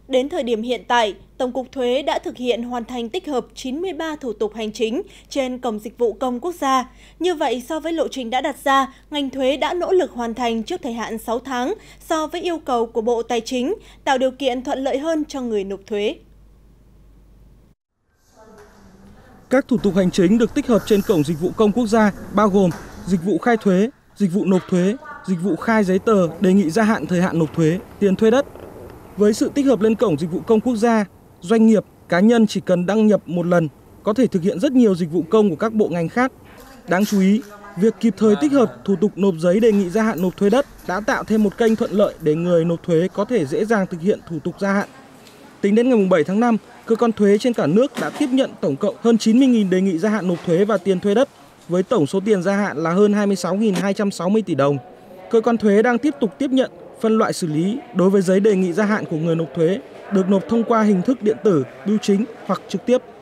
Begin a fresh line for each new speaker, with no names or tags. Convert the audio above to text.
Đến thời điểm hiện tại, Tổng cục Thuế đã thực hiện hoàn thành tích hợp 93 thủ tục hành chính trên Cổng Dịch vụ Công Quốc gia. Như vậy, so với lộ trình đã đặt ra, ngành thuế đã nỗ lực hoàn thành trước thời hạn 6 tháng so với yêu cầu của Bộ Tài chính, tạo điều kiện thuận lợi hơn cho người nộp thuế.
Các thủ tục hành chính được tích hợp trên Cổng Dịch vụ Công Quốc gia bao gồm dịch vụ khai thuế, dịch vụ nộp thuế, dịch vụ khai giấy tờ, đề nghị gia hạn thời hạn nộp thuế, tiền thuê đất. Với sự tích hợp lên Cổng Dịch vụ Công Quốc gia, doanh nghiệp, cá nhân chỉ cần đăng nhập một lần có thể thực hiện rất nhiều dịch vụ công của các bộ ngành khác. Đáng chú ý, việc kịp thời tích hợp thủ tục nộp giấy đề nghị gia hạn nộp thuế đất đã tạo thêm một kênh thuận lợi để người nộp thuế có thể dễ dàng thực hiện thủ tục gia hạn. Tính đến ngày 7 tháng 5, cơ quan thuế trên cả nước đã tiếp nhận tổng cộng hơn 90.000 đề nghị gia hạn nộp thuế và tiền thuê đất, với tổng số tiền gia hạn là hơn 26.260 tỷ đồng. Cơ quan thuế đang tiếp tục tiếp nhận, phân loại xử lý đối với giấy đề nghị gia hạn của người nộp thuế được nộp thông qua hình thức điện tử, bưu chính hoặc trực tiếp.